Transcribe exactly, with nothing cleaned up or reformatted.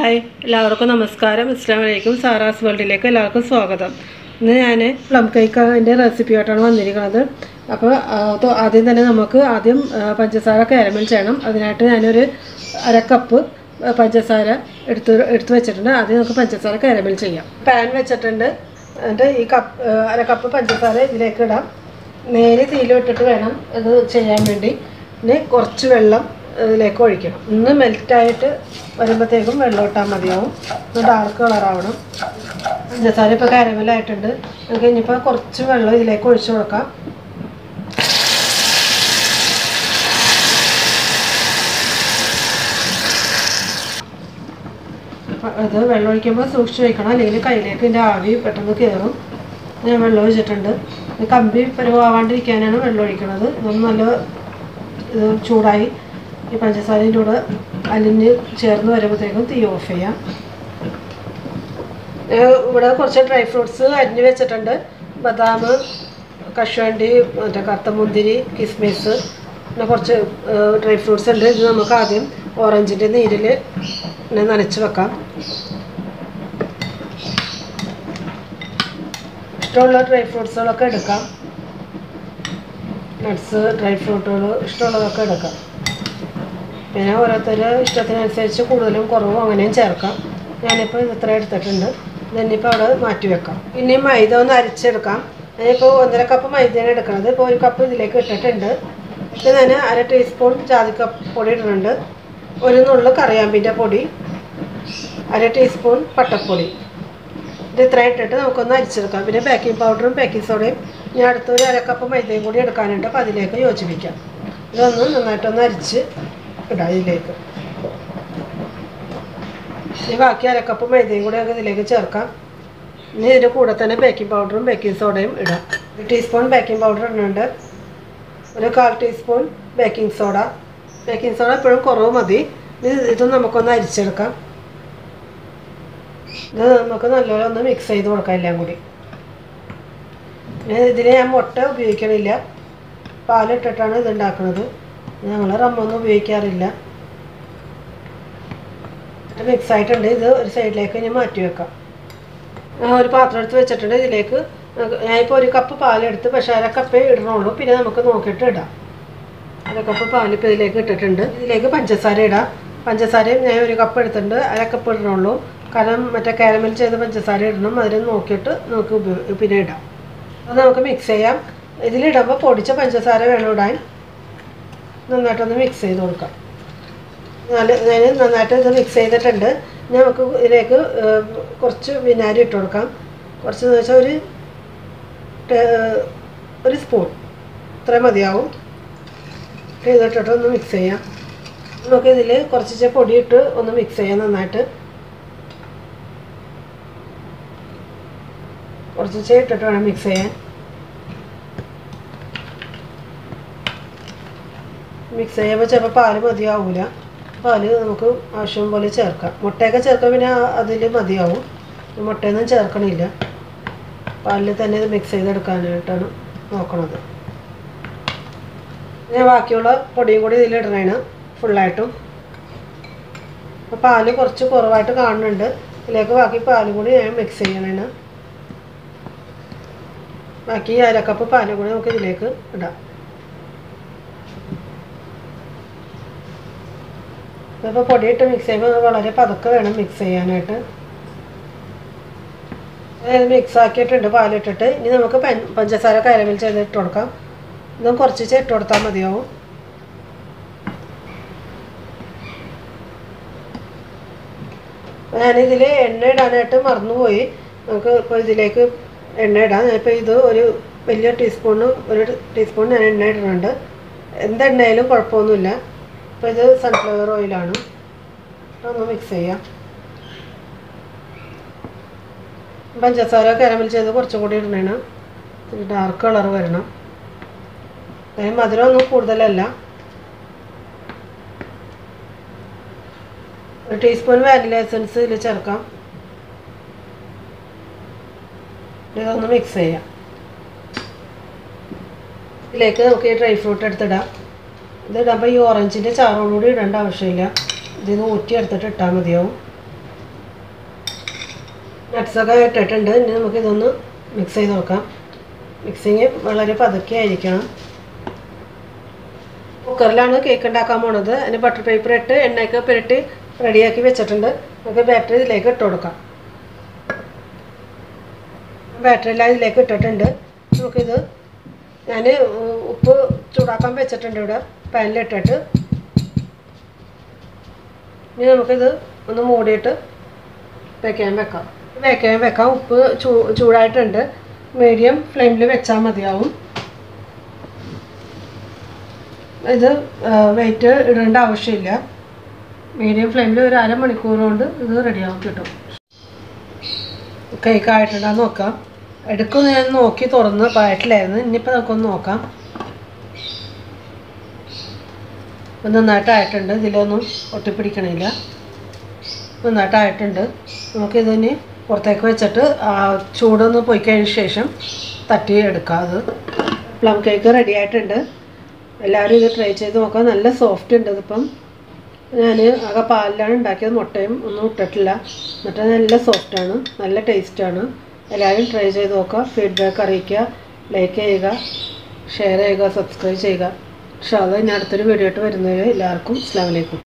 Hi എല്ലാവർക്കും നമസ്കാരം. അസ്സലാമു അലൈക്കും. സാറാസ് വേൾഡിലേക്ക് എല്ലാവർക്കും സ്വാഗതം. ഇന്ന് ഞാൻ പ്ലം കേക്കിൻ്റെ റെസിപ്പി ആയിട്ടാണ് വന്നിരിക്കുന്നത്. അപ്പോൾ ആദ്യം തന്നെ നമുക്ക് ആദ്യം പഞ്ചസാര കാരമൽ ചെയ്യണം. അതിനായിട്ട് ഞാനൊരു അര കപ്പ് പഞ്ചസാര എടുത്ത് എടുത്ത് വെച്ചിട്ടുണ്ട്. ആദ്യം നമുക്ക് പഞ്ചസാര കാരമൽ ചെയ്യാം. പാൻ വെച്ചിട്ടുണ്ട്. എന്നിട്ട് ഈ കപ്പ് അര കപ്പ് പഞ്ചസാര ഇതിലേക്ക് ഇടാം. നേരെ തീയിലിട്ടിട്ട് വേണം ഇത് ചെയ്യാൻ വേണ്ടി. പിന്നെ കുറച്ച് വെള്ളം ഇതിലേക്ക് ഒഴിക്കണം. ഒന്ന് മെൽറ്റായിട്ട് വരുമ്പോഴത്തേക്കും വെള്ളം ഇട്ടാൽ മതിയാവും. ഒന്ന് ഡാർക്ക് കളറാവണം. പഞ്ചസാര ഇപ്പോൾ കാരമലായിട്ടുണ്ട്. നമുക്ക് ഇനിയിപ്പോൾ കുറച്ച് വെള്ളം ഇതിലേക്ക് ഒഴിച്ചു കൊടുക്കാം. അത് വെള്ളം ഒഴിക്കുമ്പോൾ സൂക്ഷിച്ച് വയ്ക്കണം, അല്ലെങ്കിൽ കയ്യിലേക്ക് ഇതിൻ്റെ ആവി പെട്ടെന്ന് കയറും. ഞാൻ വെള്ളം ഒഴിച്ചിട്ടുണ്ട്. കമ്പി പരുവാവാണ്ടിരിക്കാനാണ് വെള്ളം ഒഴിക്കുന്നത്. ഇതൊന്നും നല്ല ഇത് ചൂടായി ഈ പഞ്ചസാരൻ്റെ കൂടെ അലിഞ്ഞ് ചേർന്ന് വരുമ്പോഴത്തേക്കും തീ ഓഫ് ചെയ്യാം. ഇവിടെ കുറച്ച് ഡ്രൈ ഫ്രൂട്ട്സ് അരിഞ്ഞ് വെച്ചിട്ടുണ്ട്. ബദാം, കശുവണ്ടി, മറ്റേ കറുത്ത മുന്തിരി, കിസ്മിസ്, പിന്നെ കുറച്ച് ഡ്രൈ ഫ്രൂട്ട്സ് ഉണ്ട്. ഇത് നമുക്ക് ആദ്യം ഓറഞ്ചിൻ്റെ നീരിൽ പിന്നെ നനച്ച് വെക്കാം. ഇഷ്ടമുള്ള ഡ്രൈ ഫ്രൂട്ട്സുകളൊക്കെ എടുക്കാം. നട്ട്സ്, ഡ്രൈ ഫ്രൂട്ടുകൾ ഇഷ്ടമുള്ളതൊക്കെ എടുക്കാം. പിന്നെ ഓരോരുത്തരുടെ ഇഷ്ടത്തിനനുസരിച്ച് കൂടുതലും കുറവും അങ്ങനെയും ചേർക്കാം. ഞാനിപ്പോൾ ഇത് ഇത്ര എടുത്തിട്ടുണ്ട്. ഇതിനിപ്പോൾ അവിടെ മാറ്റി വെക്കാം. പിന്നെ മൈദ ഒന്ന് അരിച്ചെടുക്കാം. ഞാനിപ്പോൾ ഒന്നര കപ്പ് മൈദയാണ് എടുക്കുന്നത്. ഇപ്പോൾ ഒരു കപ്പ് ഇതിലേക്ക് ഇട്ടിട്ടുണ്ട്. ഇത് ഞാൻ അര ടീസ്പൂൺ ജാതിക്കപ്പൊടി ഇടുന്നുണ്ട്. ഒരു നുള്ളു കറിയാമ്പിൻ്റെ പൊടി, അര ടീസ്പൂൺ പട്ടപ്പൊടി. ഇത് ഇത്ര ഇട്ടിട്ട് നമുക്കൊന്ന് അരിച്ചെടുക്കാം. പിന്നെ ബേക്കിംഗ് പൗഡറും ബേക്കിംഗ് സോഡയും ഞാൻ അടുത്തൊരു അര കപ്പ് മൈദയും കൂടി എടുക്കാനുണ്ട്. അപ്പോൾ അതിലേക്ക് യോജിപ്പിക്കാം. ഇതൊന്ന് നന്നായിട്ടൊന്ന് അരിച്ച് ഇടാം ഇതിലേക്ക്. ഇനി ബാക്കി അരക്കപ്പ് മൈദയും കൂടെ ഒക്കെ ഇതിലേക്ക് ചേർക്കാം. ഇനി ഇതിൻ്റെ കൂടെ തന്നെ ബേക്കിംഗ് പൗഡറും ബേക്കിംഗ് സോഡയും ഇടാം. ഒരു ടീസ്പൂൺ ബേക്കിംഗ് പൗഡർ ഇടുന്നുണ്ട്. ഒരു കാൽ teaspoon baking soda. Baking soda എപ്പോഴും കുറവ് മതി. ഇത് ഇതും നമുക്കൊന്ന് അരിച്ചെടുക്കാം. ഇത് നമുക്ക് നല്ലപോലെ ഒന്ന് മിക്സ് ചെയ്ത് കൊടുക്കാം എല്ലാം കൂടി. പിന്നെ ഇതിൽ ഞാൻ മുട്ട ഉപയോഗിക്കണില്ല, പാലിട്ടിട്ടാണ് ഇത് ഉണ്ടാക്കുന്നത്. ഞങ്ങൾ റമ്മൊന്നും ഉപയോഗിക്കാറില്ല. മിക്സ് ആയിട്ടുണ്ട്. ഇത് ഒരു സൈഡിലേക്ക് ഇനി മാറ്റി വെക്കാം. ഒരു പാത്രം എടുത്ത് വെച്ചിട്ടുണ്ട്. ഇതിലേക്ക് ഞാനിപ്പോൾ ഒരു കപ്പ് പാലെടുത്ത്, പക്ഷേ അര കപ്പേ ഇടണുള്ളൂ. പിന്നെ നമുക്ക് നോക്കിയിട്ട് ഇടാം. അര കപ്പ് പാലിപ്പോൾ ഇതിലേക്ക് ഇട്ടിട്ടുണ്ട്. ഇതിലേക്ക് പഞ്ചസാര ഇടാം. പഞ്ചസാരയും ഞാൻ ഒരു കപ്പ് എടുത്തിട്ടുണ്ട്. അര കപ്പ് ഇടണുള്ളൂ. കാരണം മറ്റേ കാരമൽ ചെയ്ത പഞ്ചസാര ഇടണം. അതിന് നോക്കിയിട്ട് നമുക്ക് ഉപയോഗ പിന്നെ ഇടാം. അത് നമുക്ക് മിക്സ് ചെയ്യാം. ഇതിലിടുമ്പോൾ പൊടിച്ച പഞ്ചസാര വേണം ഇടാൻ. നന്നായിട്ടൊന്ന് മിക്സ് ചെയ്ത് കൊടുക്കാം. നല്ല ഞാൻ നന്നായിട്ട് ഇത് മിക്സ് ചെയ്തിട്ടുണ്ട്. നമുക്ക് ഇതിലേക്ക് കുറച്ച് വിനാഗിരി ഇട്ട് കൊടുക്കാം. കുറച്ചെന്ന് വെച്ചാൽ ഒരു ഒരു സ്പൂൺ ഇത്ര മതിയാവും. ചെയ്തിട്ടിട്ട് ഒന്ന് മിക്സ് ചെയ്യാം. നമുക്ക് ഇതിൽ കുറച്ച് പൊടി ഇട്ട് ഒന്ന് മിക്സ് ചെയ്യാം. നന്നായിട്ട് കുറച്ച് ഇട്ടിട്ട് വേണം മിക്സ് ചെയ്യാൻ. മിക്സ് ചെയ്യുമ്പോൾ ചിലപ്പോൾ പാല് മതിയാവില്ല. പാല് നമുക്ക് ആവശ്യം പോലെ ചേർക്കാം. മുട്ടയൊക്കെ ചേർക്കാൻ പിന്നെ അതിൽ മതിയാവും. മുട്ടയൊന്നും ചേർക്കണില്ല. പാലിൽ തന്നെ ഇത് മിക്സ് ചെയ്തെടുക്കാനായിട്ടാണ് നോക്കണത്. ഞാൻ ബാക്കിയുള്ള പൊടിയും കൂടി ഇതിലിടണേണ് ഫുള്ളായിട്ടും. അപ്പോൾ പാല് കുറച്ച് കുറവായിട്ട് കാണുന്നുണ്ട്. ഇതിലേക്ക് ബാക്കി പാലും കൂടി ഞാൻ മിക്സ് ചെയ്യണേണ്. ബാക്കി അരക്കപ്പ് പാലും കൂടി നമുക്ക് ഇതിലേക്ക് ഇടാം. ഇപ്പോൾ പൊടിയിട്ട് മിക്സ് ചെയ്യുമ്പോൾ വളരെ പതുക്കെ വേണം മിക്സ് ചെയ്യാനായിട്ട്. അതായത് മിക്സ് ആക്കിയിട്ടുണ്ട് പാലിട്ടിട്ട്. ഇനി നമുക്ക് പഞ്ചസാര കാരമൽ ചെയ്ത് ഇട്ട് കൊടുക്കാം. ഇതും കുറച്ച് ഇട്ട് കൊടുത്താൽ മതിയാവും. ഞാനിതിൽ എണ്ണ ഇടാനായിട്ട് മറന്നുപോയി. നമുക്ക് ഇപ്പോൾ ഇതിലേക്ക് എണ്ണ ഇടാം. ഇപ്പോൾ ഇത് ഒരു വലിയ ടീസ്പൂണ് ഒരു ടീസ്പൂൺ ഞാൻ എണ്ണ ഇടുന്നുണ്ട്. എന്തെണ്ണയാലും കുഴപ്പമൊന്നുമില്ല. അപ്പോൾ ഇത് സൺഫ്ലവർ ഓയിലാണ്. ഒന്ന് മിക്സ് ചെയ്യാം. പഞ്ചസാര കാരമൽ ചെയ്ത് കുറച്ചും കൂടി ഇടണേണ്. ഡാർക്ക് കളർ വരണം. അതിന് മധുരമൊന്നും കൂടുതലല്ല. ഒരു ടീസ്പൂൺ വാനില എസൻസ് ഇതിൽ ചേർക്കാം. ഇതൊന്ന് മിക്സ് ചെയ്യാം. ഇതിലേക്ക് നമുക്ക് ഈ ഡ്രൈ ഫ്രൂട്ട് എടുത്തിടാം. ഇതിടുമ്പോൾ ഈ ഓറഞ്ചിൻ്റെ ചാറോടുകൂടി ഇടേണ്ട ആവശ്യമില്ല. ഇതിൽ നിന്ന് ഊറ്റി എടുത്തിട്ട് ഇട്ടാൽ മതിയാവും. നട്ട്സൊക്കെ ഇട്ടിട്ടുണ്ട്. ഇനി നമുക്കിതൊന്ന് മിക്സ് ചെയ്ത് നോക്കാം. മിക്സിങ് വളരെ പതുക്കെ ആയിരിക്കണം. കുക്കറിലാണ് കേക്ക് ഉണ്ടാക്കാൻ പോണത്. അതിന് ബട്ടർ പേപ്പർ ഇട്ട് എണ്ണയൊക്കെ പുരട്ടി റെഡിയാക്കി വെച്ചിട്ടുണ്ട്. നമുക്ക് ബാറ്ററി ഇതിലേക്ക് ഇട്ട് കൊടുക്കാം. ബാറ്ററി എല്ലാം ഇതിലേക്ക് ഇട്ടിട്ടുണ്ട്. നമുക്കിത് ഞാൻ ഉപ്പ് ചൂടാക്കാൻ വെച്ചിട്ടുണ്ട് ഇവിടെ പാനിലിട്ടിട്ട്. ഇനി നമുക്കിത് ഒന്ന് മൂടിയിട്ട് വെക്കാൻ വെക്കാം വെക്കാൻ വെക്കാം ഉപ്പ് ചൂ ചൂടായിട്ടുണ്ട്. മീഡിയം ഫ്ലെയിമിൽ വെച്ചാൽ മതിയാവും. ഇത് വെയിറ്റ് ഇടേണ്ട ആവശ്യമില്ല. മീഡിയം ഫ്ലെയിമിൽ ഒരു അരമണിക്കൂർ കൊണ്ട് ഇത് റെഡിയാവും കിട്ടും. കേക്ക് ആയിട്ടുണ്ടെന്ന് നോക്കാം. എടുക്കുമെന്ന് ഞാൻ നോക്കി തുറന്ന് പായറ്റിലായിരുന്നു. ഇനിയിപ്പോൾ നമുക്കൊന്ന് നോക്കാം. ഇപ്പം നന്നായിട്ടായിട്ടുണ്ട്. ഇതിലൊന്നും ഒട്ടിപ്പിടിക്കണില്ല. നന്നായിട്ടായിട്ടുണ്ട്. നമുക്കിതിന് പുറത്തേക്ക് വെച്ചിട്ട് ചൂടൊന്ന് പോയി കഴിഞ്ഞ ശേഷം തട്ടി എടുക്കാം. അത് പ്ലം കേക്ക് റെഡി ആയിട്ടുണ്ട്. എല്ലാവരും ഇത് ട്രൈ ചെയ്ത് നോക്കാം. നല്ല സോഫ്റ്റ് ഉണ്ട്. ഇതിപ്പം ഞാൻ ആകെ പാലിലാണ് ഉണ്ടാക്കിയത്. മുട്ടയും ഒന്നും ഇട്ടിട്ടില്ല. എന്നിട്ട് നല്ല സോഫ്റ്റാണ്, നല്ല ടേസ്റ്റാണ്. എല്ലാവരും ട്രൈ ചെയ്ത് നോക്കുക. ഫീഡ്ബാക്ക് അറിയിക്കുക. ലൈക്ക് ചെയ്യുക, ഷെയർ ചെയ്യുക, സബ്സ്ക്രൈബ് ചെയ്യുക. ഇൻഷാ അല്ലാഹ് ഇനി അടുത്തൊരു വീഡിയോ ആയിട്ട് വരുന്നവരെ എല്ലാവർക്കും അസ്സലാമു അലൈക്കും.